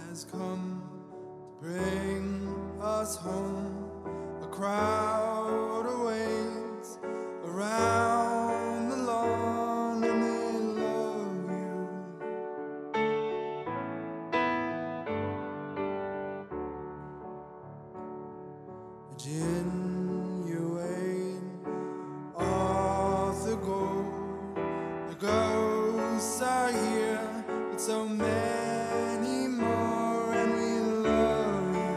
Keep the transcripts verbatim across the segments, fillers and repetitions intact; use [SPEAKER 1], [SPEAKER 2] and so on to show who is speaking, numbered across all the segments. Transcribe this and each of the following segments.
[SPEAKER 1] has come to bring us home. A crowd awaits around the lawn and they love you. Genuine Arthur Gold, the ghosts are here, but so many more, and we love you.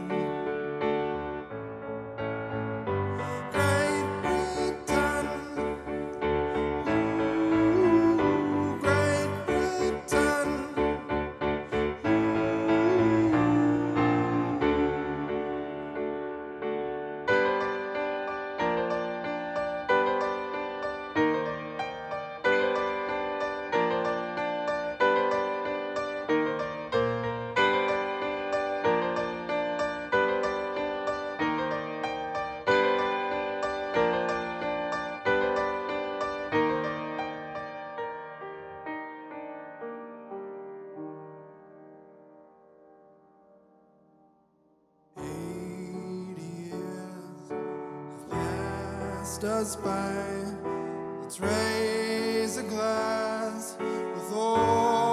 [SPEAKER 1] Great Britain, ooh, Great Britain, us by. Let's raise a glass with all